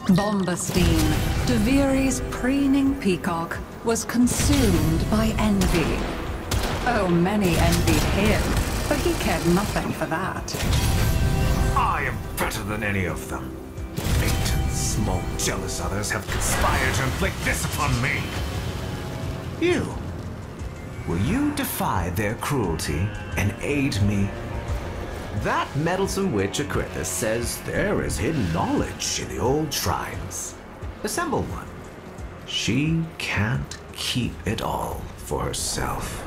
Bombastine, Deviri's preening peacock, was consumed by envy. Oh, many envied him, but he cared nothing for that. I am better than any of them. 8 small jealous others have conspired to inflict this upon me. You. Will you defy their cruelty and aid me? That meddlesome witch Acrithis says there is hidden knowledge in the old shrines. Assemble one. She can't keep it all for herself.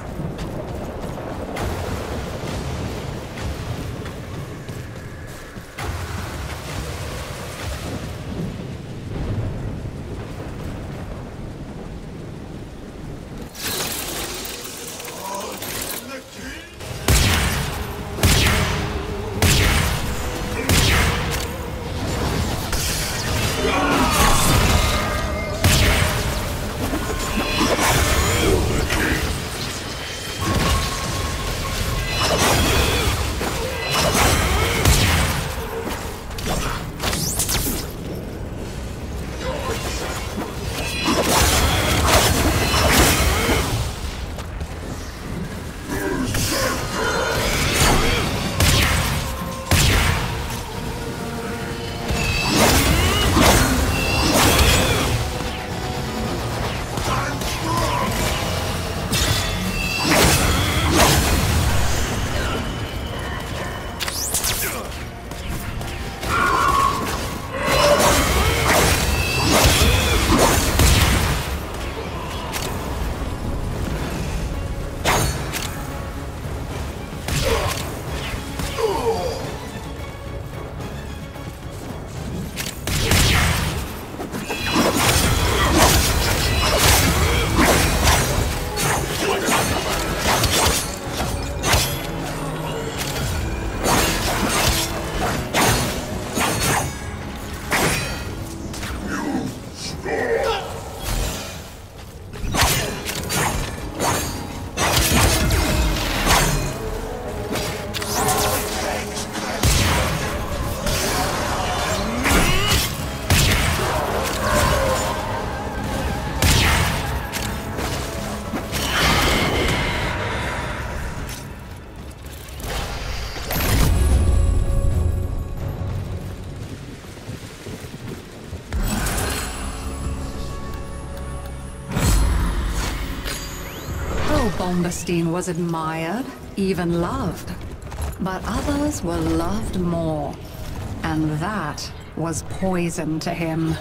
Bombastine was admired, even loved. But others were loved more. And that was poison to him.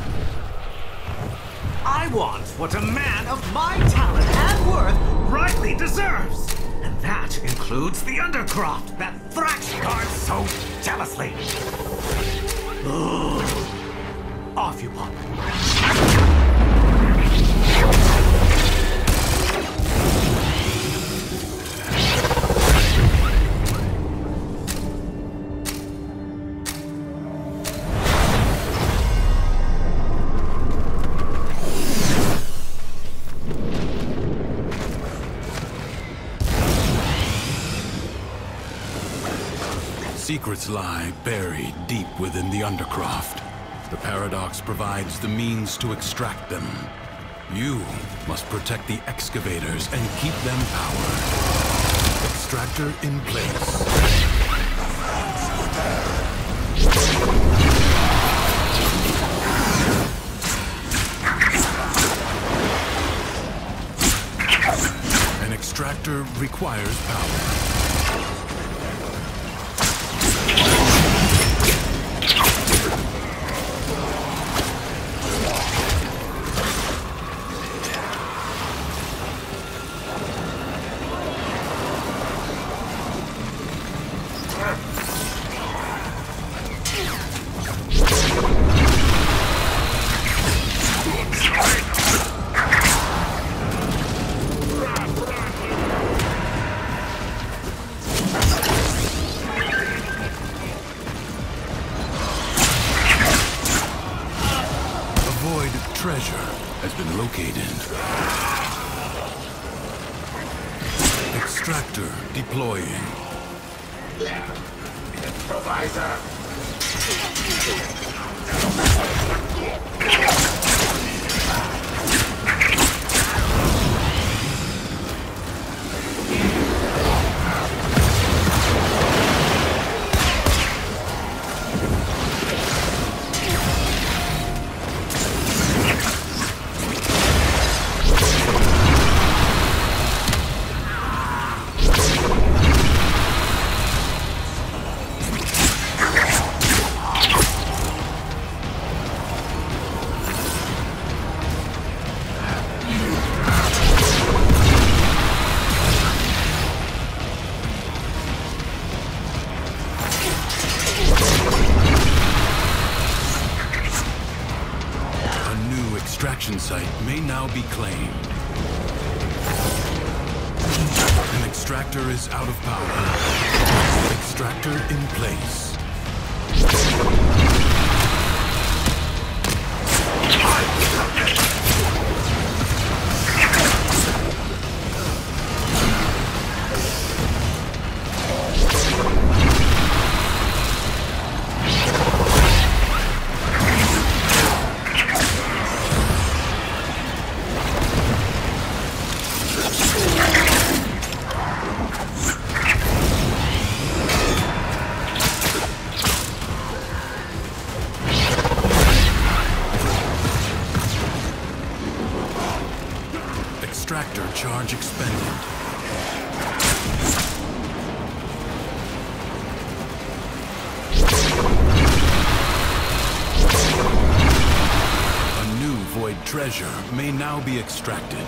I want what a man of my talent and worth rightly deserves. And that includes the Undercroft that Thrax guards so jealously. Ugh. Off you pop. Secrets lie buried deep within the Undercroft. The Paradox provides the means to extract them. You must protect the excavators and keep them powered. Extractor in place. An extractor requires power. Treasure has been located. Extractor deploying. Improviser. Extraction site may now be claimed. An extractor is out of power. Extractor in place. Extractor charge expended. A new void treasure may now be extracted.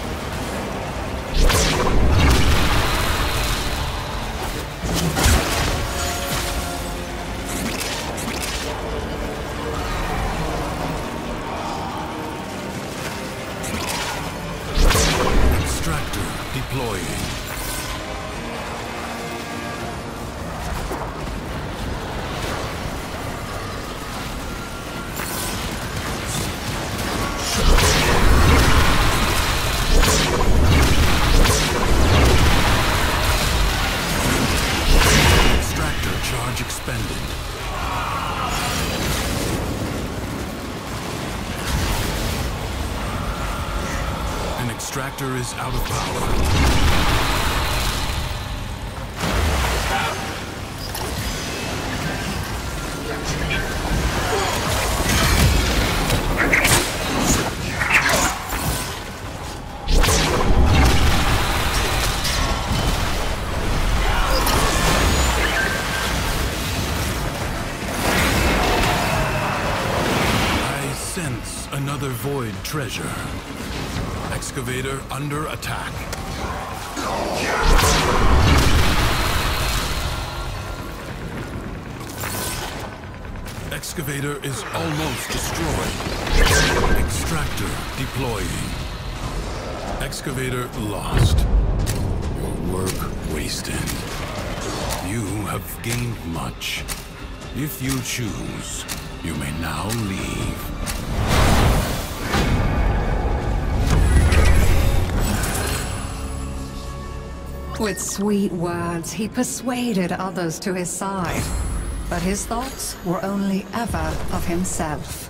Extractor deploying. Extractor charge expended. An extractor is out of power. I sense another void treasure. Excavator under attack. Excavator is almost destroyed. Extractor deploying. Excavator lost. Your work wasted. You have gained much. If you choose, you may now leave. With sweet words, he persuaded others to his side, but his thoughts were only ever of himself.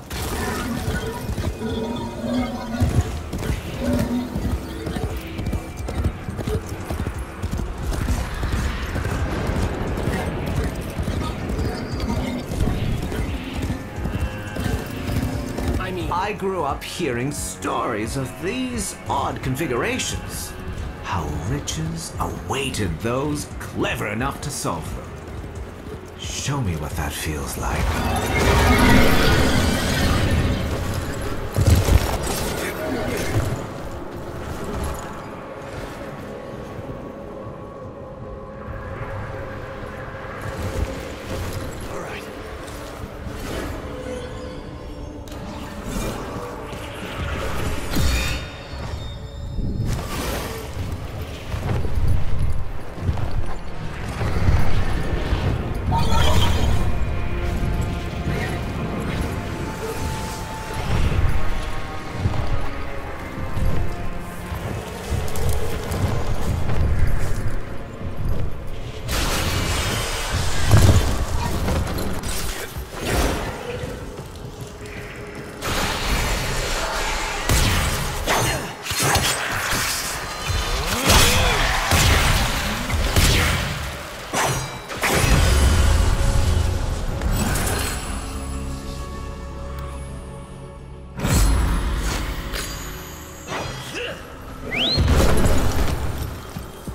I grew up hearing stories of these odd configurations. How riches awaited those clever enough to solve them. Show me what that feels like.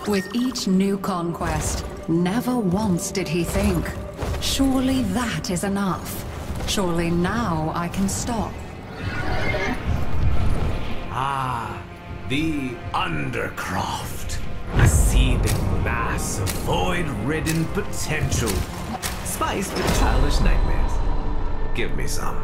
With each new conquest, never once did he think, surely that is enough. Surely now I can stop. Ah, the Undercroft. A seething mass of void-ridden potential, spiced with childish nightmares. Give me some.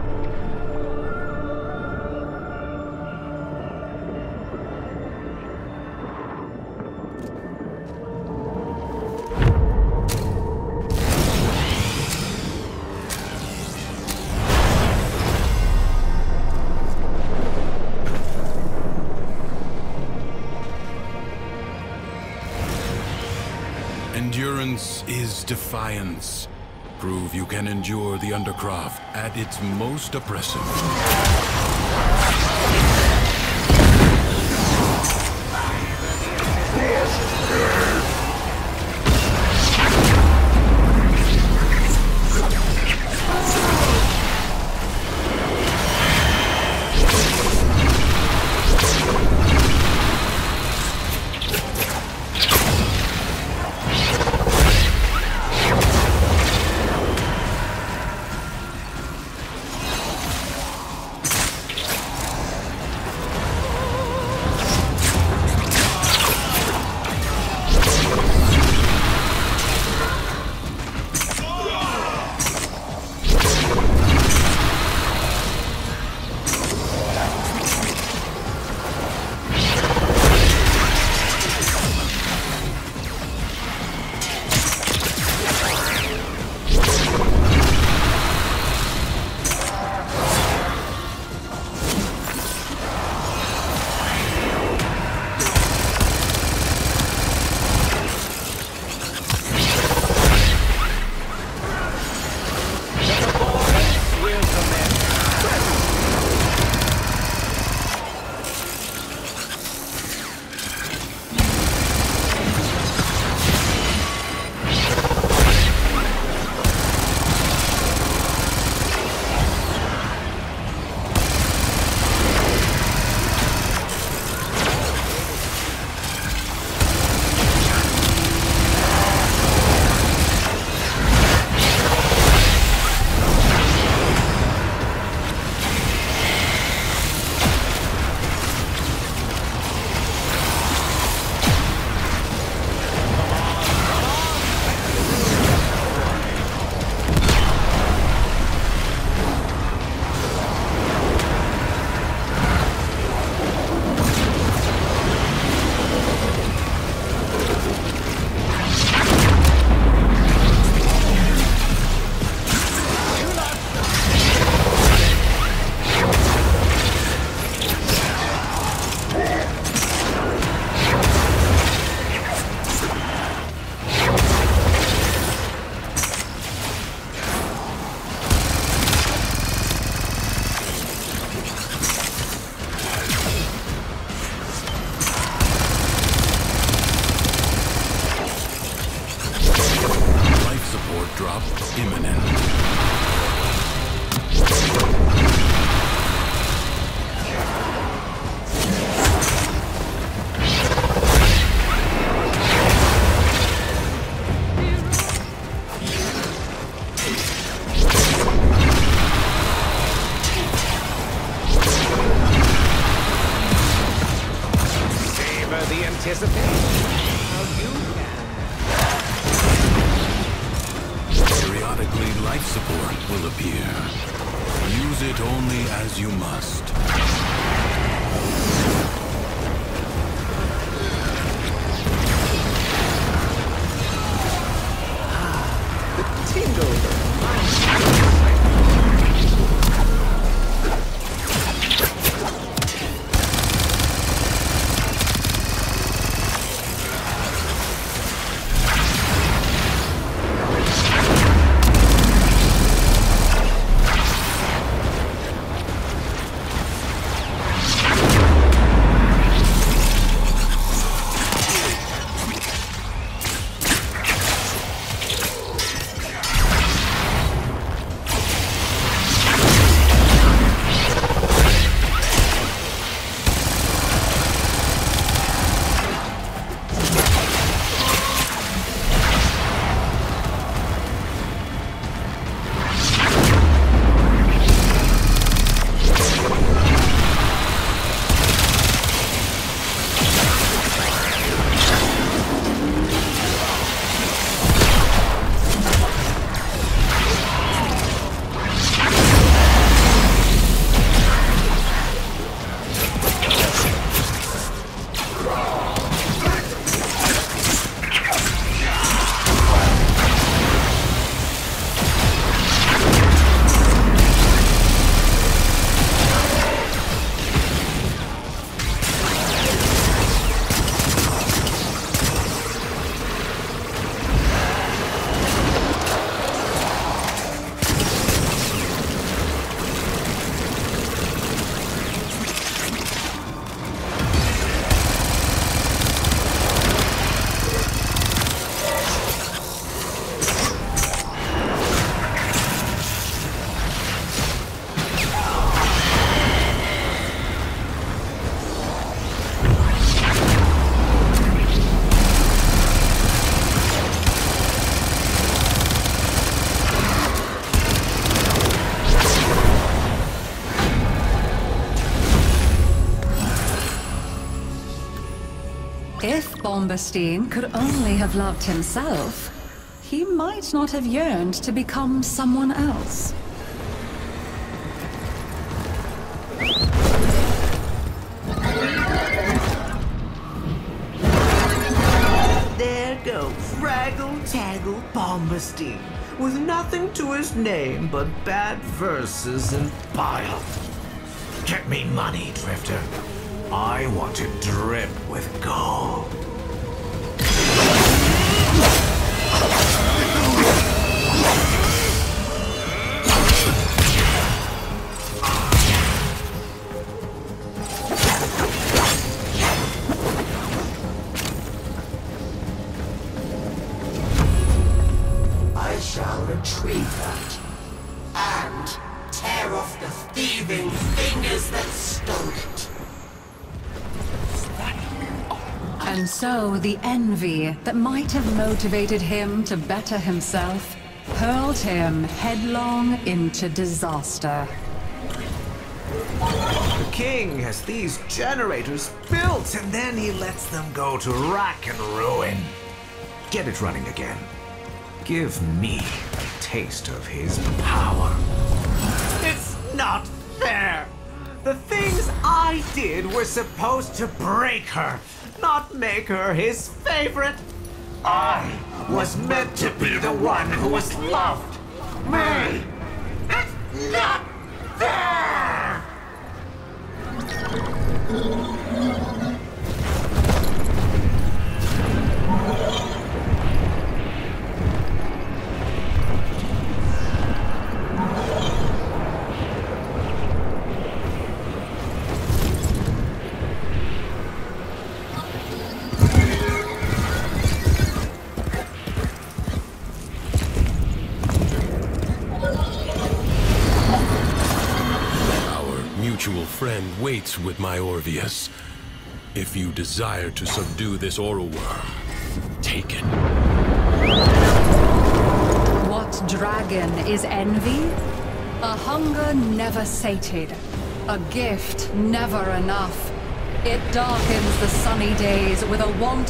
Endurance is defiance. Prove you can endure the Undercroft at its most oppressive. Drop imminent. Savor the anticipation. How you Periodically, life support will appear. Use it only as you must. the tingles of my Bombastine could only have loved himself, he might not have yearned to become someone else. There goes Raggle-Taggle Bombastine, with nothing to his name but bad verses and bile. Get me money, Drifter. I want to drip with gold. I shall retrieve that and tear off the thieving fingers that stole it. And so the envy that might have motivated him to better himself hurled him headlong into disaster. The king has these generators built, and then he lets them go to rack and ruin. Get it running again. Give me a taste of his power. It's not fair! The things I did were supposed to break her, not make her his favorite. I was meant to be the one who was loved. Me! It's not fair! Mutual friend waits with my Orvius. If you desire to subdue this Aura Worm, take it. What dragon is envy? A hunger never sated, a gift never enough. It darkens the sunny days with a want.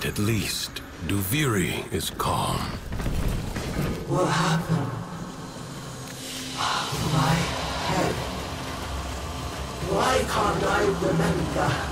tonight at least, Duviri is calm. What happened? My head. Why can't I remember?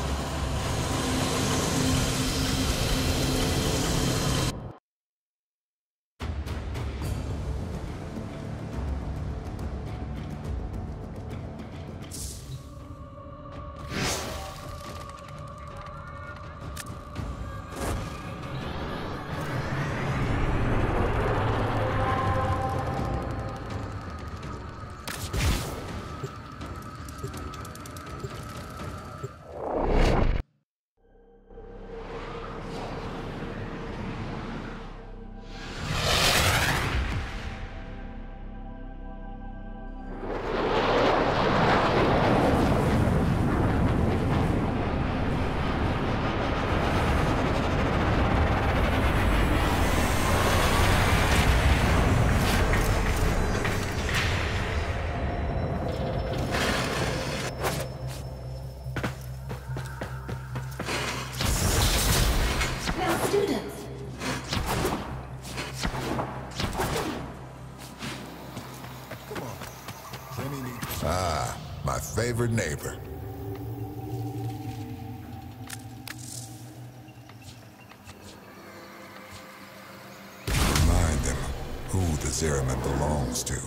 Ah, my favorite neighbor. Remind them who the Zeraman belongs to.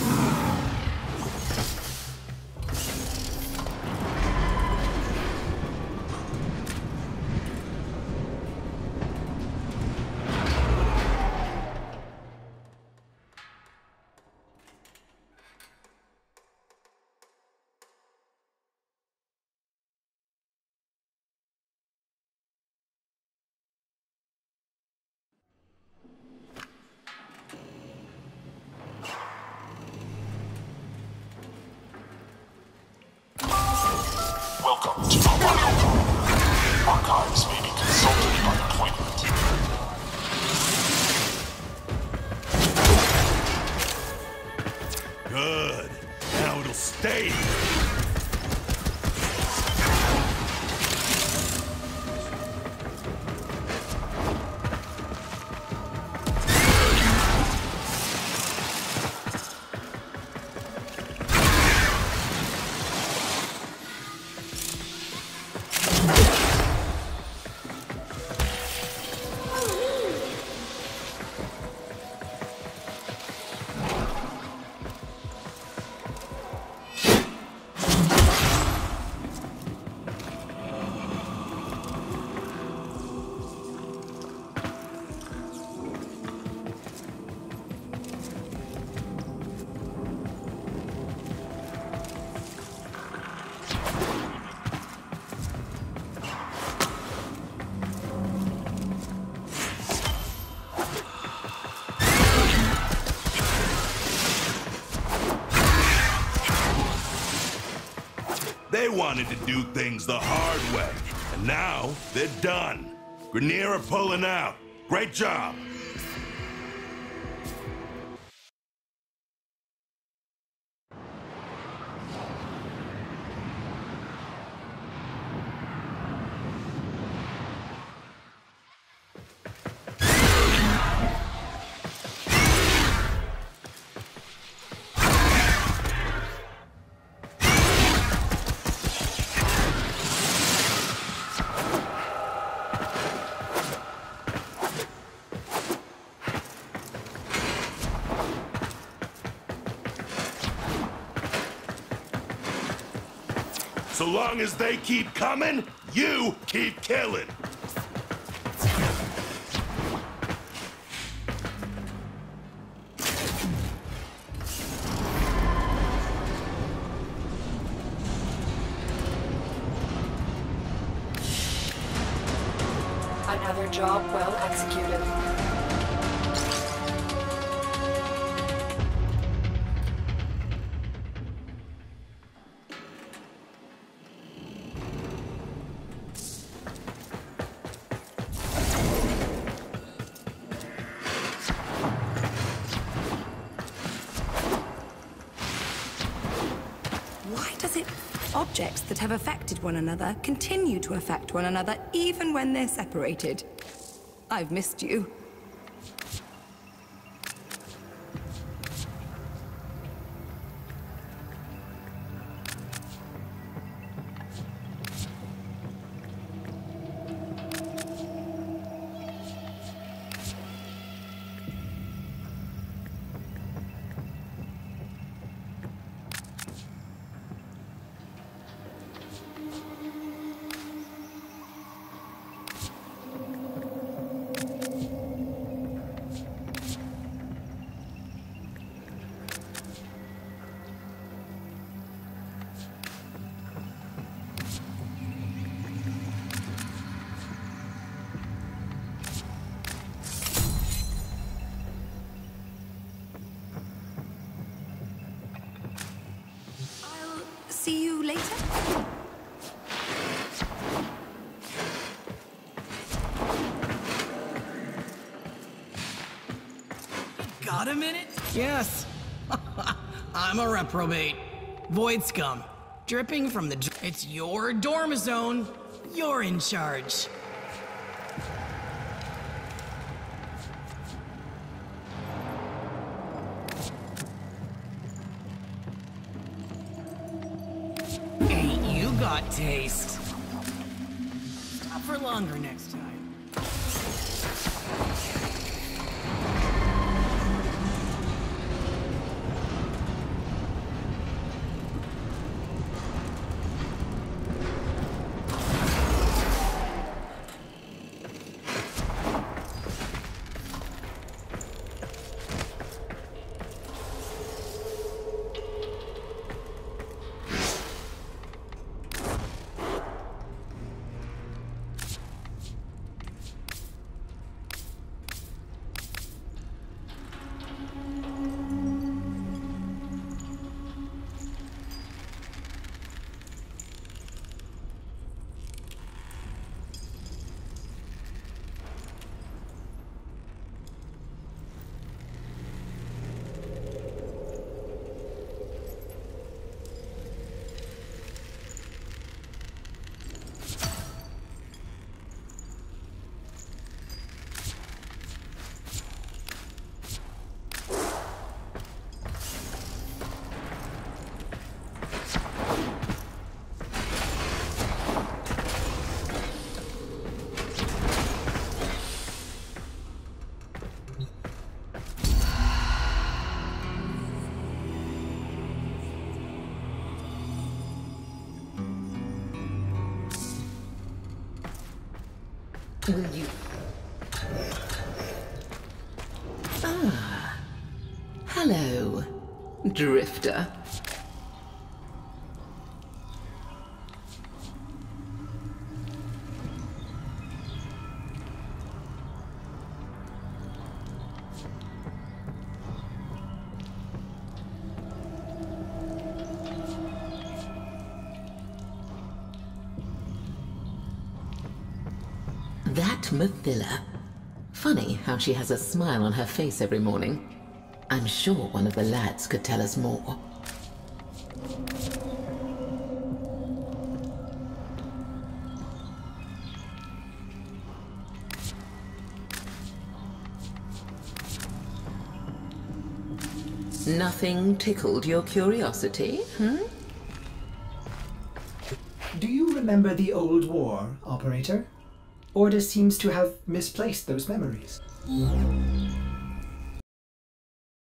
Welcome to Archive. Archives may be consulted by appointment. Good. Now it'll stay. They wanted to do things the hard way, and now they're done. Grineer are pulling out. Great job. So long as they keep coming, you keep killing. Another job well executed. Why does it Objects that have affected one another continue to affect one another even when they're separated. I've missed you. See you later? Got a minute? Yes. I'm a reprobate. Void scum. Dripping from the... It's your dorm zone. You're in charge. Got taste. Stop for longer next time. Will you... Ah. Hello, Drifter. That Mathila. Funny how she has a smile on her face every morning. I'm sure one of the lads could tell us more. Nothing tickled your curiosity, hmm? Do you remember the old war, Operator? Ordis seems to have misplaced those memories.